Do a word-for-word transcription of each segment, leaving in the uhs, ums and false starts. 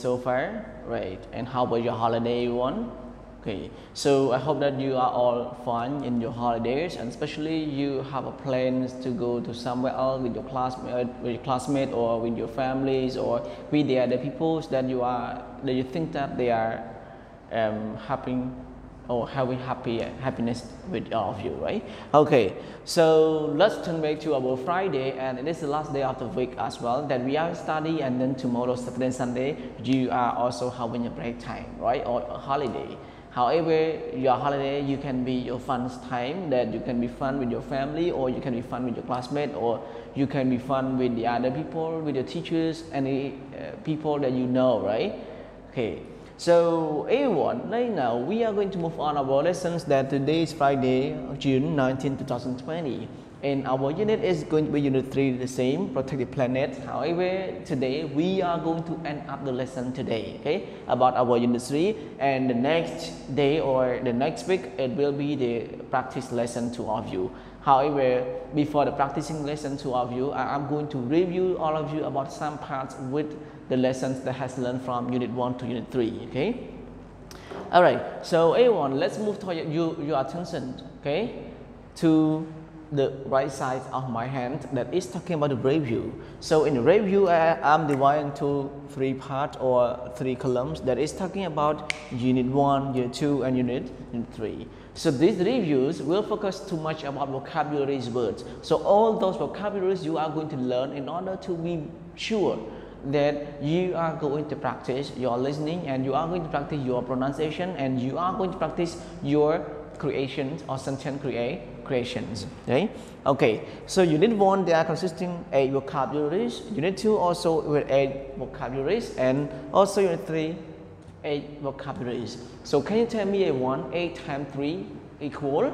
so far? Right. And how about your holiday one? Okay. So I hope that you are all fun in your holidays, and especially you have a plans to go to somewhere else with your classmate, with your classmate, or with your families, or with the other people that you are that you think that they are um, happy or having happy happiness with all of you, right? Okay, so let's turn back to our Friday, and it is the last day of the week as well that we are studying, and then tomorrow, Saturday and Sunday, you are also having a break time, right, or a holiday. However, your holiday, you can be your fun time, that you can be fun with your family, or you can be fun with your classmates, or you can be fun with the other people, with your teachers, any uh, people that you know, right? Okay. So everyone, right now we are going to move on our lessons. That today is Friday, June nineteenth, two thousand twenty, and our unit is going to be unit three, the same, protect the planet. However, today we are going to end up the lesson today, okay, about our unit three, and the next day or the next week it will be the practice lesson to all of you. However, before the practicing lesson to all of you, I am going to review all of you about some parts with the lessons that has learned from unit one to unit three, okay? All right, so everyone, let's move to your, your attention, okay, to the right side of my hand that is talking about the review. So in the review, I am dividing into three parts or three columns that is talking about unit one, unit two, and unit, unit three. So these reviews will focus too much about vocabulary words. So all those vocabularies you are going to learn in order to be sure that you are going to practice your listening, and you are going to practice your pronunciation, and you are going to practice your creations or sentence create creations. Okay. Okay. So unit one, they are consisting eight vocabularies. Unit two also with eight vocabularies, and also unit three, eight vocabularies. So can you tell me a one? Eight times three equal?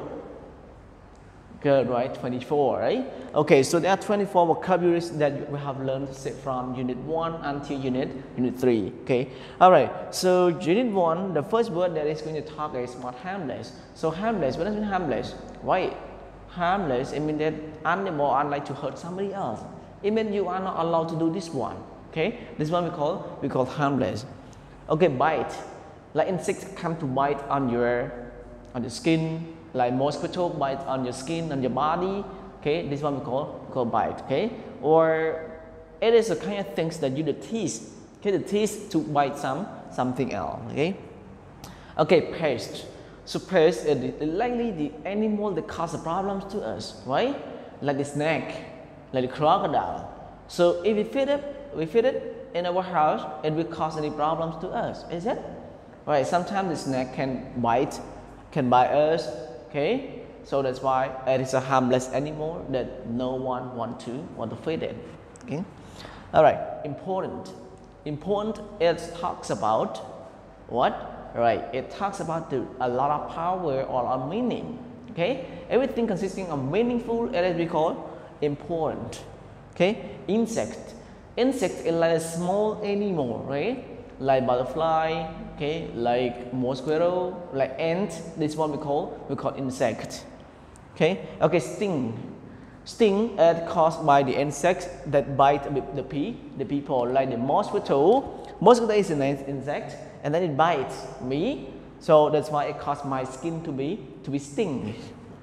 Good, right? twenty-four, right? Okay, so there are twenty-four vocabularies that we have learned from unit one until unit unit three. Okay, all right. So unit one, the first word that is going to talk is about harmless. So harmless, what does it mean harmless? Right? Harmless, it means that animal are like to hurt somebody else. It means you are not allowed to do this one. Okay, this one we call we call harmless. Okay, bite, like insects come to bite on your on the skin. Like mosquito bite on your skin, on your body, okay, this one we call, call bite, okay, or it is a kind of things that you the teeth, okay, the teeth to bite some something else, okay, okay, pest. So pest is likely the animal that cause problems to us, right? Like the snake, like the crocodile. So if we feed it, we feed it in our house, it will cause any problems to us, is it? Right? Sometimes the snake can bite, can bite us. Okay, so that's why it is a harmless animal that no one want to want to feed it. Okay, all right. Important, important. It talks about what? Right. It talks about the, a lot of power or a meaning. Okay, everything consisting of meaningful, it is we call important. Okay, insect. Insect is like a small animal, right? Like butterfly, okay, like mosquito, like ant. This one we call we call insect. Okay, okay, sting. Sting is caused by the insects that bite the pe the people, like the mosquito. Mosquito is an insect, and then it bites me. So that's why it caused my skin to be to be sting.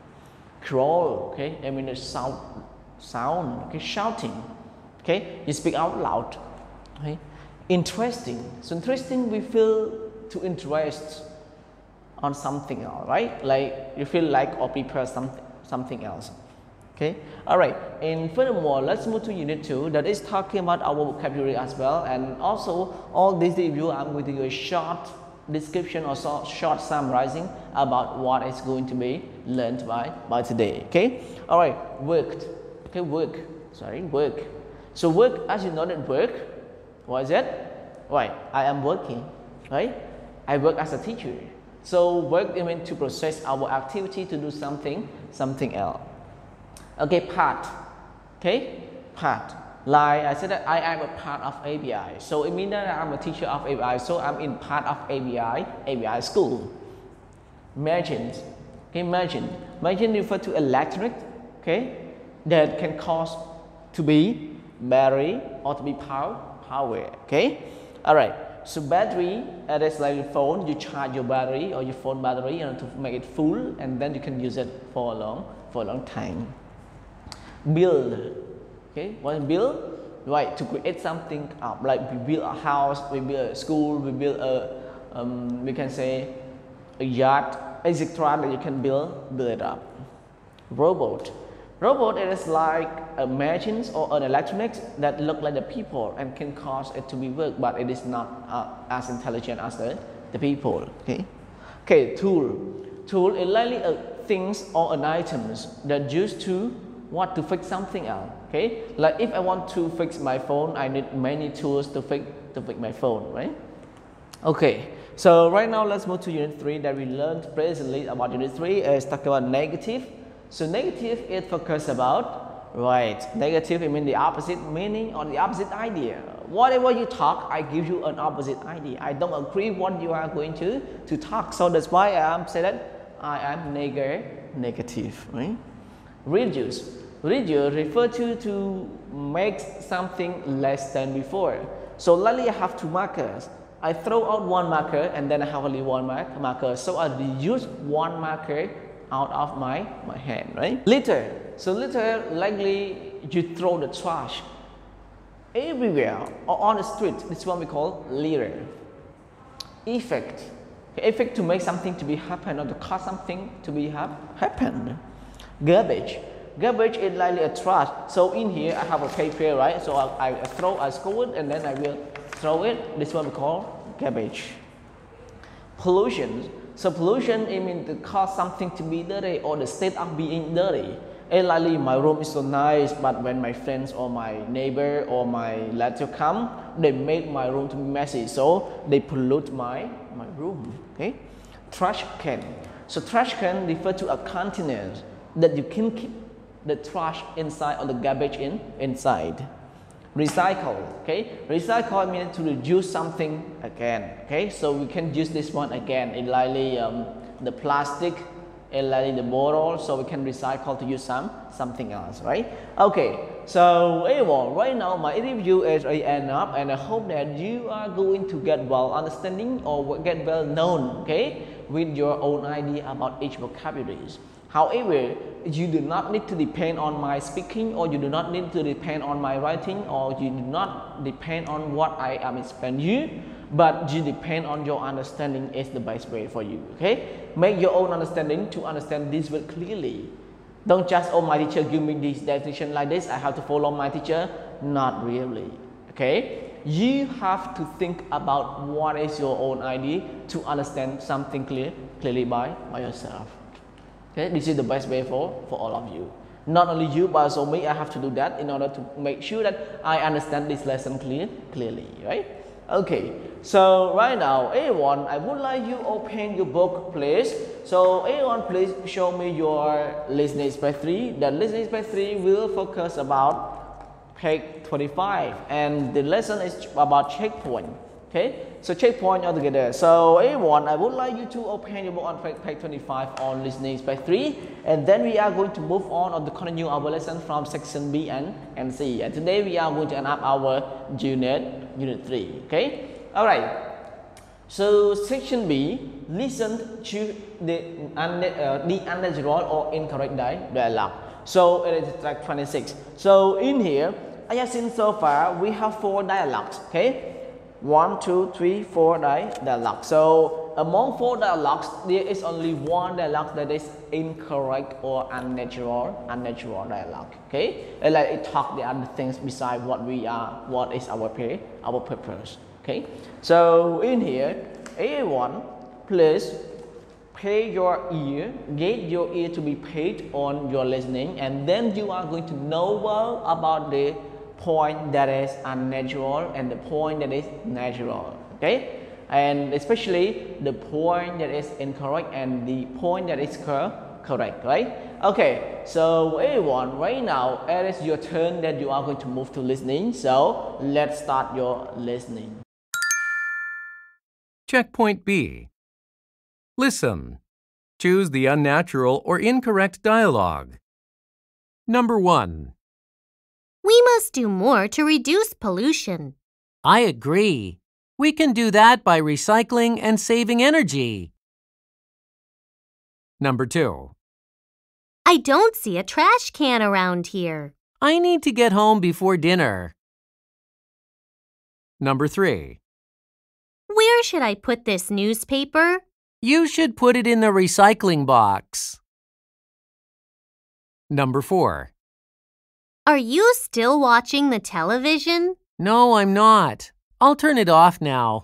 Crawl, okay, I mean the sound, sound, okay, shouting. Okay, you speak out loud. Okay. Interesting. So interesting, we feel to interest on something else, right? Like you feel like or prepare something something else. Okay. All right. And furthermore, let's move to unit two. That is talking about our vocabulary as well. And also, all this review, I'm going to do a short description or short, short summarizing about what is going to be learned by by today. Okay. All right. Worked. Okay. Work. Sorry. Work. So work, as you know that work. What is it? Right, I am working, right? I work as a teacher. So work is meant to process our activity to do something, something else. Okay, part. Okay, part. Like I said that I am a part of A B I. So it means that I'm a teacher of A B I. So I'm in part of A B I, A B I school. Imagine. Okay, imagine. Imagine refer to electric, okay, that can cause to be battery or to be power. Power, okay, all right. So battery, it is like your phone, you charge your battery or your phone battery, you know, to make it full, and then you can use it for a long, for a long time. Build, okay, what is build? Right, to create something up, like we build a house, we build a school, we build a, um, we can say a yacht, et cetera that you can build, build it up. Robot. Robot, it is like a machines or an electronics that look like the people and can cause it to be work, but it is not uh, as intelligent as the, the people. Okay. Okay. Tool. Tool is likely a things or an items that used to what to fix something else. Okay. Like if I want to fix my phone, I need many tools to fix to fix my phone, right? Okay. So right now let's move to unit three that we learned previously about unit three is talking about negative. So negative is focus about, right, negative, I mean the opposite meaning or the opposite idea. Whatever you talk, I give you an opposite idea. I don't agree what you are going to, to talk. So that's why I am saying that I am neg negative, right? Reduce. Reduce refer to to make something less than before. So likely I have two markers. I throw out one marker and then I have only one mark, marker. So I reduce one marker out of my, my hand, right? Litter. So litter, likely you throw the trash everywhere or on the street. This is what we call litter. Effect. Effect to make something to be happen or to cause something to be hap happen. Garbage. Garbage is likely a trash. So in here I have a paper, right? So I, I throw, I scoop it and then I will throw it. This is what we call garbage. Pollution. So pollution, it means to cause something to be dirty or the state of being dirty. And likely my room is so nice, but when my friends or my neighbor or my relative come, they make my room to be messy. So they pollute my, my room. Okay. Trash can. So trash can refer to a container that you can keep the trash inside or the garbage in inside. Recycle. Okay, recycle means to reuse something again. Okay, so we can use this one again. It likely um, the plastic, it likely the bottle, so we can recycle to use some something else, right? Okay, so everyone, right now my interview is already end up, and I hope that you are going to get well understanding or get well known, okay, with your own idea about each vocabularies. However, you do not need to depend on my speaking, or you do not need to depend on my writing, or you do not depend on what I am explaining you, but you depend on your understanding is the best way for you. Okay, make your own understanding to understand this word clearly. Don't just, oh, my teacher give me this definition like this, I have to follow my teacher. Not really. Okay, you have to think about what is your own idea to understand something clear clearly by by yourself. Okay, this is the best way for, for all of you. Not only you, but also me, I have to do that in order to make sure that I understand this lesson clear, clearly, right? Okay, so right now, everyone, I would like you open your book, please. So everyone, please show me your listening space three. The listening space three will focus about page twenty-five, and the lesson is about checkpoint. Okay, so checkpoint all together. So everyone, I would like you to open your book on page twenty-five on listening space three, and then we are going to move on or to continue our lesson from section B and, and C. And today we are going to end up our unit unit three. Okay, all right. So section B, listen to the uh, the unnatural or incorrect dialogue. So it is track twenty-six. So in here, I have seen so far we have four dialogues. Okay. One, two, three, four dialogues. So among four dialogues, there is only one dialogue that is incorrect or unnatural, unnatural dialogue. Okay, and like it talk the other things beside what we are, what is our pay, our purpose. Okay, so in here, everyone, please pay your ear, get your ear to be paid on your listening, and then you are going to know well about the point that is unnatural and the point that is natural. Okay, and especially the point that is incorrect and the point that is correct, right? Okay, so everyone, right now it is your turn that you are going to move to listening. So let's start your listening. Checkpoint B. Listen. Choose the unnatural or incorrect dialogue. Number one. We must do more to reduce pollution. I agree. We can do that by recycling and saving energy. Number two. I don't see a trash can around here. I need to get home before dinner. Number three. Where should I put this newspaper? You should put it in the recycling box. Number four. Are you still watching the television? No, I'm not. I'll turn it off now.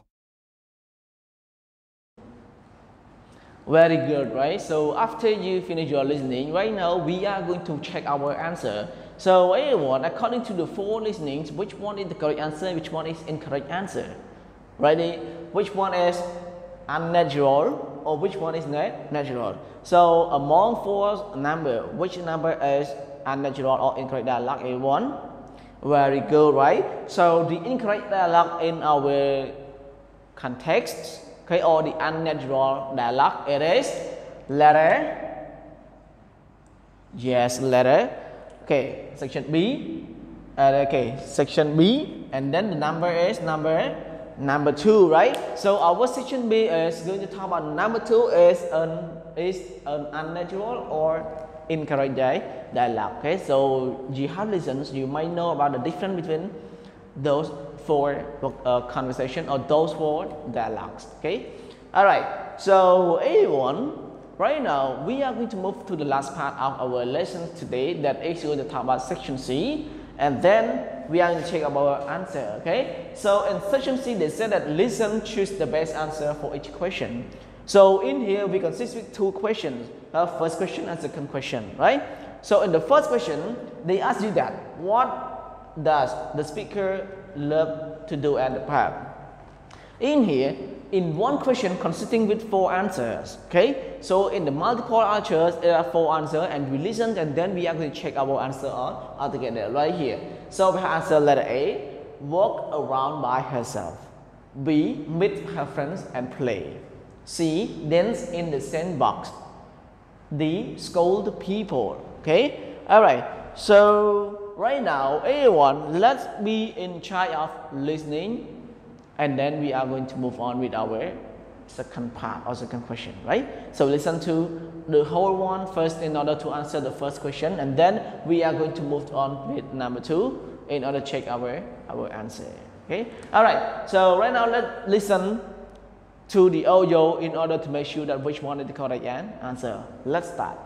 Very good, right? So after you finish your listening, right now we are going to check our answer. So everyone, according to the four listenings, which one is the correct answer, which one is incorrect answer? Ready? Which one is unnatural or which one is nat natural? So among four number, which number is unnatural or incorrect dialogue? Everyone? Very good, right? So the incorrect dialogue in our context, okay, or the unnatural dialogue, it is letter. Yes, letter. Okay, section B. Uh, okay, section B, and then the number is number number two, right? So our section B is going to talk about number two is an is an unnatural or incorrect dialogue. Okay, so you have listened, you might know about the difference between those four uh, conversation or those four dialogues. Okay, all right. So everyone, right now we are going to move to the last part of our lesson today, that is going to talk about section C, and then we are going to check our answer. Okay, so in section C they said that listen, choose the best answer for each question. So in here we consist with two questions, uh, first question and second question, right? So in the first question they ask you that what does the speaker love to do at the park? In here, in one question consisting with four answers. Okay, so in the multiple answers there are four answers, and we listen and then we are going to check our answer all, all together right here. So we have answer letter A, walk around by herself. B, meet her friends and play. C, dance in the sandbox. D, scold people. Okay, all right. So right now everyone, let's be in charge of listening, and then we are going to move on with our second part or second question, right? So listen to the whole one first in order to answer the first question, and then we are going to move on with number two in order to check our our answer. Okay, all right. So right now let's listen to the audio in order to make sure that which one is the correct answer. Let's start.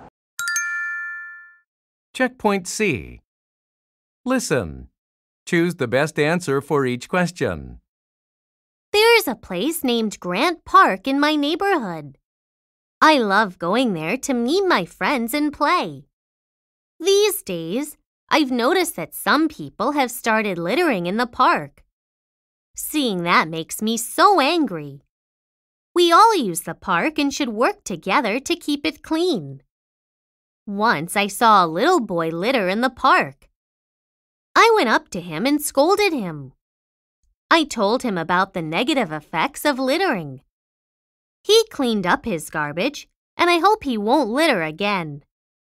Checkpoint C. Listen. Choose the best answer for each question. There's a place named Grant Park in my neighborhood. I love going there to meet my friends and play. These days, I've noticed that some people have started littering in the park. Seeing that makes me so angry. We all use the park and should work together to keep it clean. Once I saw a little boy litter in the park. I went up to him and scolded him. I told him about the negative effects of littering. He cleaned up his garbage, and I hope he won't litter again.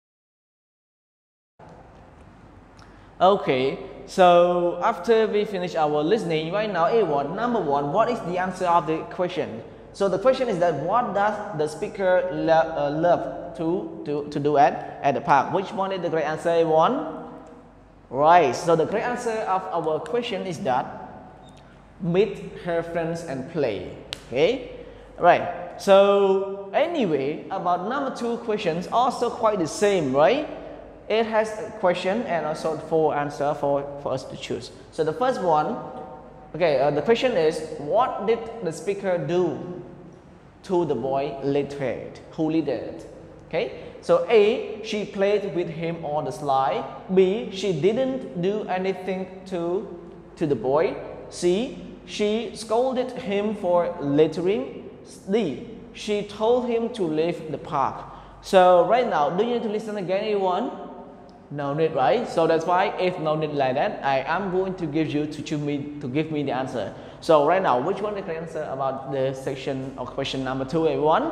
Okay, so after we finish our listening, right now, everyone, number one, what is the answer of the question? So the question is that what does the speaker lo uh, love to, to, to do at, at the park? Which one is the correct answer, everyone? Right, so the correct answer of our question is that meet her friends and play. Okay, right. So anyway, about number two questions, also quite the same, right? It has a question and also four answers for, for us to choose. So the first one, okay, uh, the question is, what did the speaker do to the boy littered, who littered? Okay, so A, she played with him on the slide. B, she didn't do anything to, to the boy. C, she scolded him for littering. D, she told him to leave the park. So right now, do you need to listen again, everyone? No need, right? So that's why if no need like that, I am going to give you to choose me to give me the answer. So right now, which one is the answer about the section or question number two, everyone?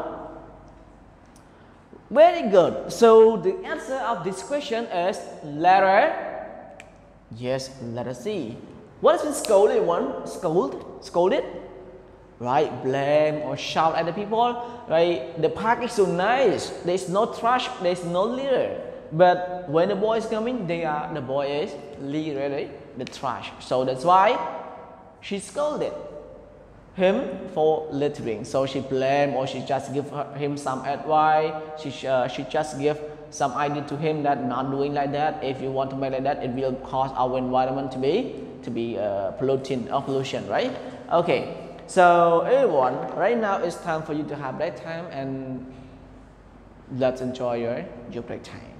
Very good. So the answer of this question is letter. Yes, letter C. What is scolded, everyone? Scold? Scolded? right? Blame or shout at the people, right? The park is so nice. There's no trash, there's no litter. But when the boy is coming, they are the boy is littering the trash. So that's why she scolded him for littering. So she blamed or she just give her, him some advice. She uh, she just give some idea to him that not doing like that. If you want to make like that, it will cause our environment to be to be uh, polluting or pollution, right? Okay. So everyone, right now it's time for you to have break time and let's enjoy your your break time.